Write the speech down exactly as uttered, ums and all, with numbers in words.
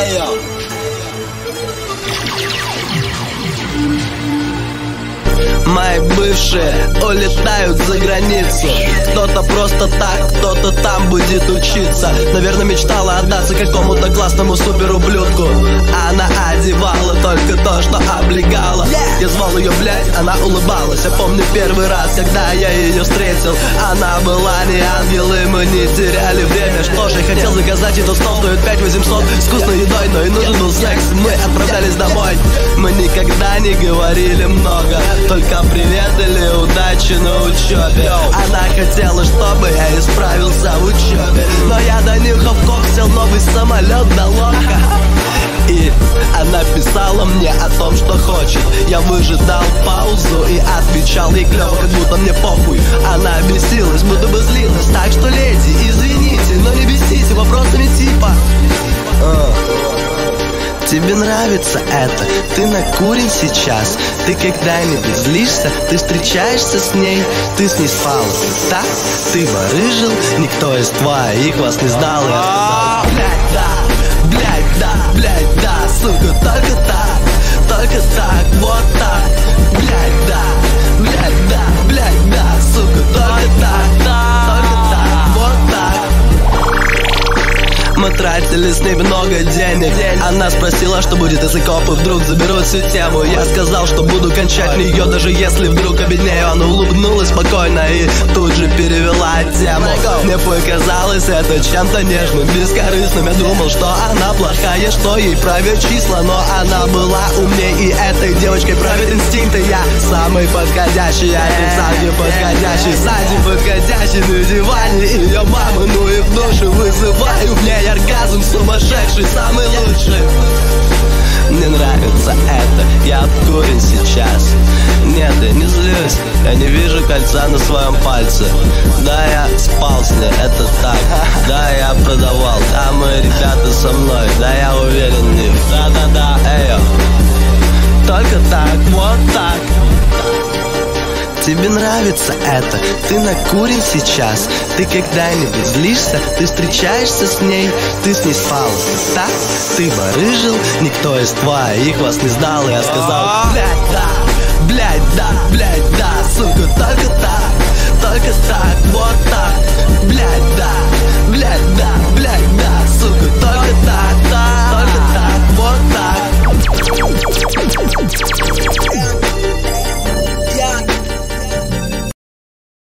Мои бывшие улетают за границу. Кто-то просто так, кто-то там будет учиться. Наверное, мечтала отдаться какому-то классному суперублюдку. Она одевала только то, что облегала. Я звал ее, блядь, она улыбалась. Я помню первый раз, когда я ее встретил. Она была не ангел, и мы не теряли время. Что же, я хотел заказать, и тот стол стоит пять восемьсот с вкусной едой, но и нужен был секс. Мы отправлялись домой. Мы никогда не говорили много, только привет или удачи на учебе. Она хотела, чтобы я исправился в учебе, но я до нюхав кок, сел новый самолет до лока. И она писала мне о том, что хочет. Я выжидал паузу и отвечал ей клево, как будто мне похуй. Она бесилась, будто бы злилась. Так что, леди, извините, но не бесите вопросами типа а. Тебе нравится это? Ты накурен сейчас? Ты когда-нибудь злишься? Ты встречаешься с ней? Ты с ней спал? Так? Ты барыжил? Никто из твоих вас не сдал. И я сказал, блядь, да, блядь, да, блядь, да, сука, только так, только так, вот так, блядь, да, блядь, да, блядь, да, сука, только так, только так, вот так. Мы тратили с ней много денег. Она спросила, что будет, если копы вдруг заберут всю тему. Я сказал, что буду кончать нее, даже если вдруг обеднею. Она улыбнулась спокойно и тут же перевела тему. Мне показалось это чем-то нежным, бескорыстным. Я думал, что она плохая, что ей правят числа, но она была умнее, и этой девочкой правят инстинкты. Я самый подходящий, я отрицательно подходящий, сзади подходящий на диване. Ее маму, ну и в душу вызываю в ней оргазм сумасшедший, самый лучший. Мне нравится это, я обкурен сейчас. Нет, я не злюсь, я не вижу кольца на своем пальце. Да, я спал с ней, это так. Да, я продавал, да, мои ребята со мной. Да, я уверен в них, да-да-да, эйо. Только так, вот так. Тебе нравится это? Ты накурен сейчас? Ты когда-нибудь злишься? Ты встречаешься с ней? Ты с ней спал? Так? Ты барыжил? Никто из твоих вас не сдал. И я сказал, блядь, да,